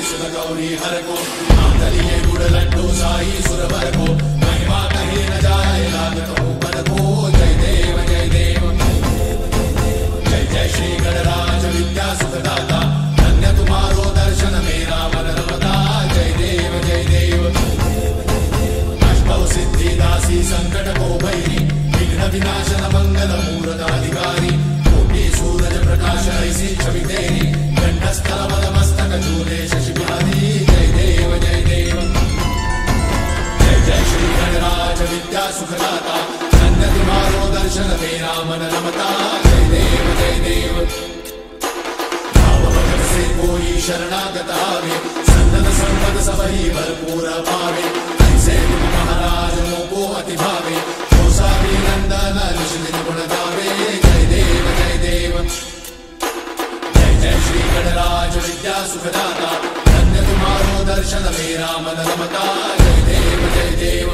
सुध गौरी हर को आंतरिये गुड़ लड्डू साई सुरवर को महिमा कहे न जाए लागत हो पद को जय देव जय देव जय जय श्री गणराज विद्या सुखदाता धन्य तुम्हारो दर्शन मेरा मन रमता जय देव जय देव अष्टौ सिद्धि दासी संकट को भैरी विघ्न विनाशन मंगल मूर्धाधिकारी कोटि सूरज प्रकाश ऐसी छवि तेरी कंठस्थल मद मस्तक झूले शशि बिहारी जय देव जय देव जय जय श्री गणराज विद्या सुखदाता धन्य तुम्हारो दर्शन मेरा मन रमता जय देव जय देव भाव भगत से कोई शरणागत आवे सन्नत संपद सबही भरपूर पावे ऐसे तुम महाराज मोको अति भावे गोसावी नंदन निश्चित गुण गावे जय देव जय देव जय जय श्री गणराज विद्या सुखदाता धन्य तुम्हारो दर्शन मेरा मन रमता जय देव जय देव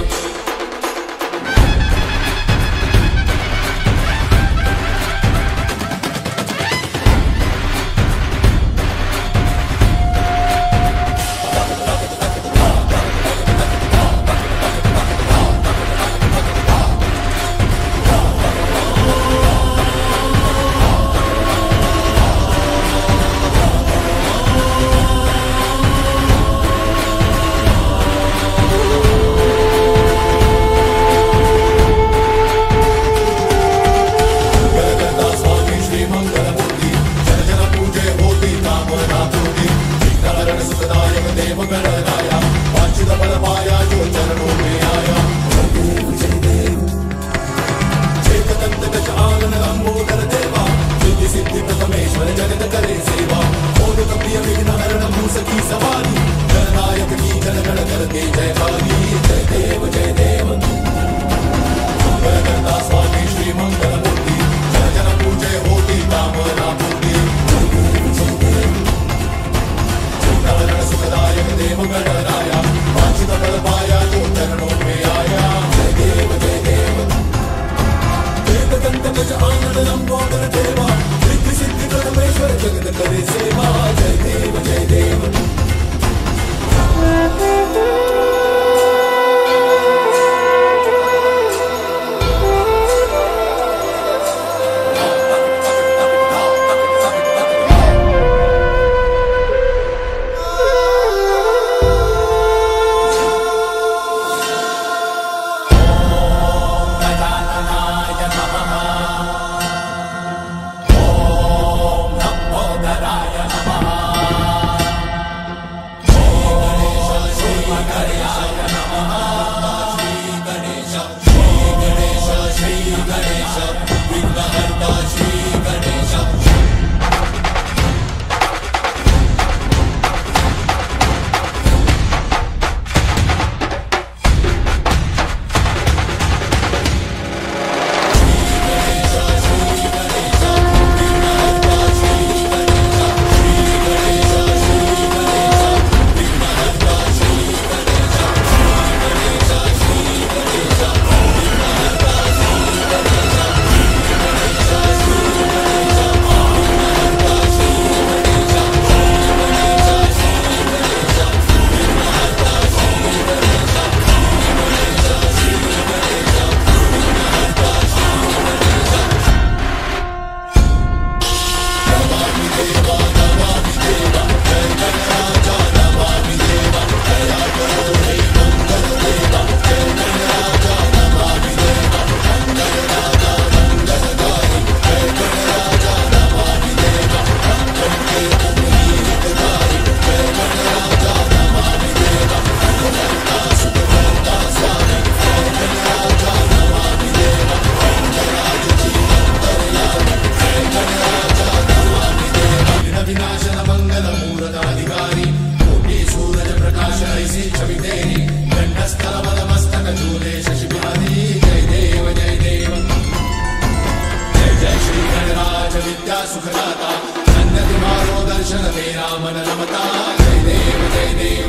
सुखदाता धन्य तुम्हारो दर्शन मेरा मन रमता जय देव जय देव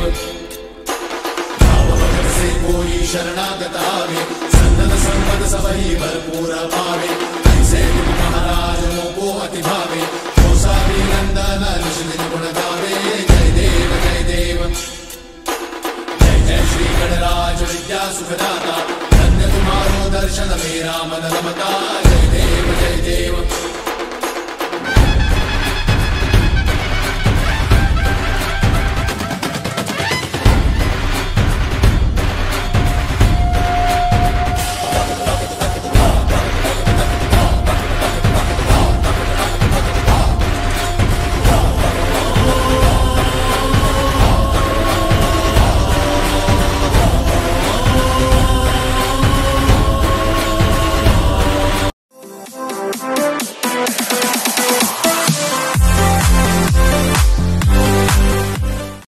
भाव भगत से कोई शरणागत आवे सन्नत संपद सबही भरपूर पावे ऐसे तुम महाराज मोको अति भावे गोसावी नंदन निश्चित गुण गावे जय देव जय देव जय श्री गणराज विद्या सुखदाता, धन्य तुम्हारो दर्शन मेरा मन रमता। जय देव